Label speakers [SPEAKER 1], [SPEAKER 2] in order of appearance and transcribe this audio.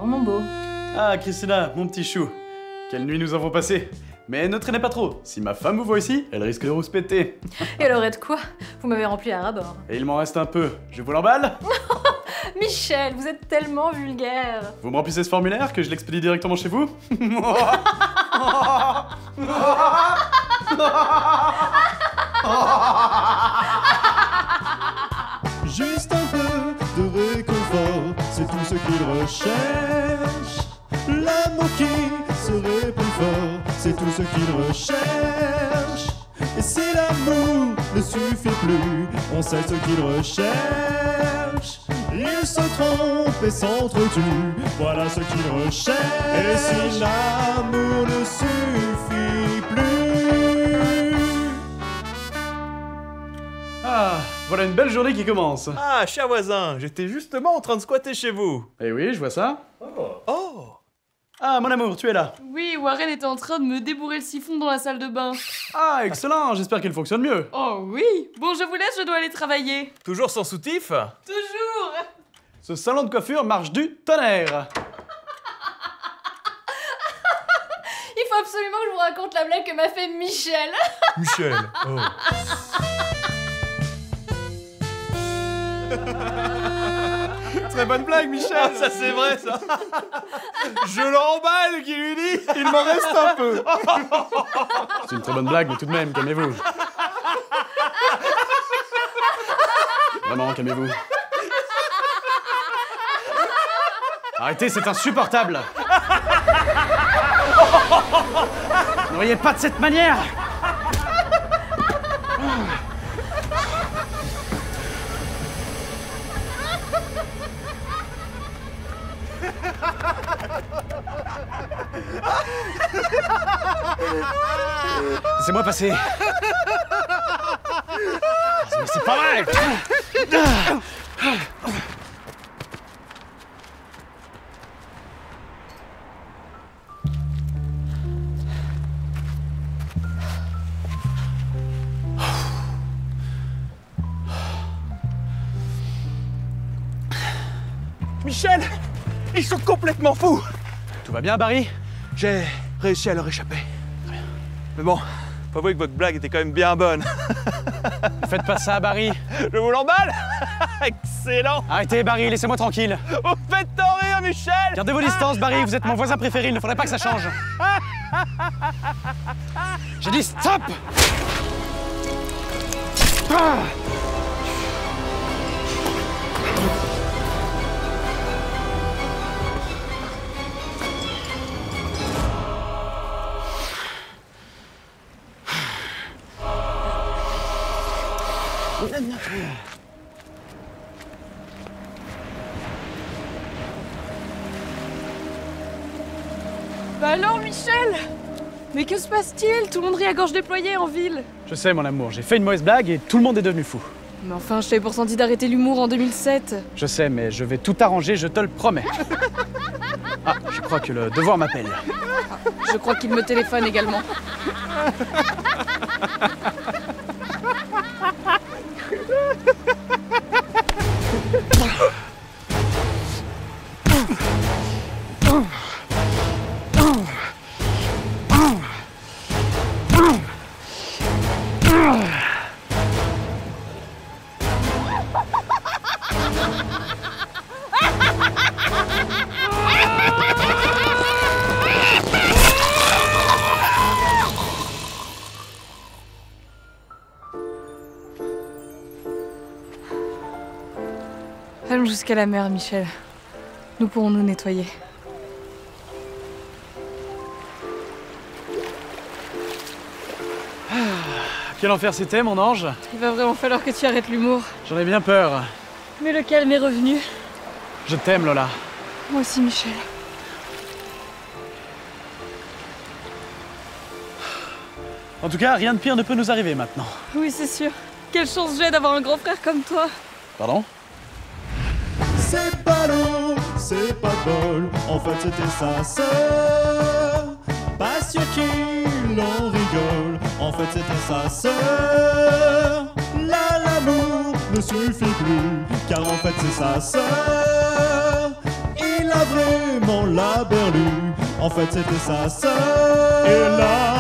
[SPEAKER 1] mon beau.
[SPEAKER 2] Ah, Christina, mon petit chou. Quelle nuit nous avons passé. Mais ne traînez pas trop. Si ma femme vous voit ici, elle risque de rouspéter.
[SPEAKER 1] Et elle aurait de quoi? Vous m'avez rempli à ras-bord.
[SPEAKER 2] Et il m'en reste un peu. Je vous l'emballe?
[SPEAKER 1] Michel, vous êtes tellement vulgaire.
[SPEAKER 2] Vous me remplissez ce formulaire que je l'expédie directement chez vous?
[SPEAKER 3] Juste un peu de réconfort, c'est tout ce qu'il recherche. L'amour qui serait plus fort, c'est tout ce qu'il recherche. Et si l'amour ne suffit plus, on sait ce qu'il recherche. Il se trompe et s'entretue, voilà ce qu'il recherche. Et si l'amour ne suffit plus...
[SPEAKER 2] Ah, voilà une belle journée qui commence.
[SPEAKER 4] Ah, cher voisin, j'étais justement en train de squatter chez vous.
[SPEAKER 2] Eh oui, je vois ça.
[SPEAKER 4] Oh!
[SPEAKER 2] Ah, mon amour, tu es là.
[SPEAKER 5] Oui, Warren était en train de me débourrer le siphon dans la salle de bain.
[SPEAKER 2] Ah, excellent, j'espère qu'il fonctionne mieux.
[SPEAKER 5] Oh oui. Bon, je vous laisse, je dois aller travailler.
[SPEAKER 4] Toujours sans soutif?
[SPEAKER 5] Toujours.
[SPEAKER 2] Ce salon de coiffure marche du tonnerre.
[SPEAKER 1] Il faut absolument que je vous raconte la blague que m'a fait Michel.
[SPEAKER 4] Michel, oh.
[SPEAKER 2] Très bonne blague, Michel.
[SPEAKER 4] Ah, ça c'est vrai, ça. Je l'emballe, qui lui dit.
[SPEAKER 2] Il m'en reste un peu. C'est une très bonne blague, mais tout de même, calmez-vous. Vraiment, calmez-vous. Arrêtez, c'est insupportable. Ne riez pas de cette manière. Laissez-moi passer. Mais c'est pas vrai.
[SPEAKER 4] Michel, ils sont complètement fous.
[SPEAKER 2] Tout va bien, Barry?
[SPEAKER 4] J'ai réussi à leur échapper. Mais bon, faut avouer que votre blague était quand même bien bonne.
[SPEAKER 2] Ne faites pas ça, Barry.
[SPEAKER 4] Je vous l'emballe. Excellent.
[SPEAKER 2] Arrêtez, Barry, laissez-moi tranquille.
[SPEAKER 4] Vous faites tant rire, Michel.
[SPEAKER 2] Gardez vos distances, Barry, vous êtes mon voisin préféré, il ne faudrait pas que ça change. J'ai dit stop. Ah.
[SPEAKER 5] Bah alors, Michel. Mais que se passe-t-il? Tout le monde rit à gorge déployée en ville.
[SPEAKER 2] Je sais, mon amour, j'ai fait une mauvaise blague et tout le monde est devenu fou.
[SPEAKER 5] Mais enfin, je t'avais pour senti d'arrêter l'humour en 2007.
[SPEAKER 2] Je sais, mais je vais tout arranger, je te le promets. Ah, je crois que le devoir m'appelle.
[SPEAKER 5] Je crois qu'il me téléphone également. Allons jusqu'à la mer, Michel. Nous pourrons nous nettoyer.
[SPEAKER 2] Quel enfer c'était, mon ange?
[SPEAKER 5] Il va vraiment falloir que tu arrêtes l'humour.
[SPEAKER 2] J'en ai bien peur.
[SPEAKER 5] Mais le calme est revenu.
[SPEAKER 2] Je t'aime, Lola.
[SPEAKER 5] Moi aussi, Michel.
[SPEAKER 2] En tout cas, rien de pire ne peut nous arriver maintenant.
[SPEAKER 5] Oui, c'est sûr. Quelle chance j'ai d'avoir un grand frère comme toi.
[SPEAKER 2] Pardon?
[SPEAKER 3] C'est pas l'eau, c'est pas de bol, en fait c'était sa sœur. Pas sûr qu'il en rigole, en fait c'était sa sœur. Là l'amour ne suffit plus, car en fait c'est sa sœur. Il a vraiment vraiment la berlue. En fait, c'était sa sœur. Et là,